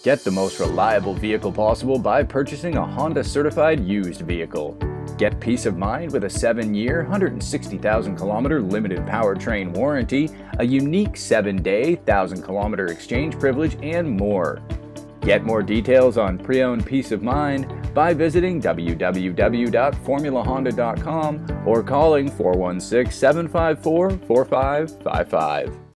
Get the most reliable vehicle possible by purchasing a Honda certified used vehicle. Get peace of mind with a 7-year, 160,000-kilometer limited powertrain warranty, a unique 7-day, 1,000-kilometer exchange privilege, and more. Get more details on pre-owned peace of mind by visiting www.formulahonda.com or calling 416-754-4555.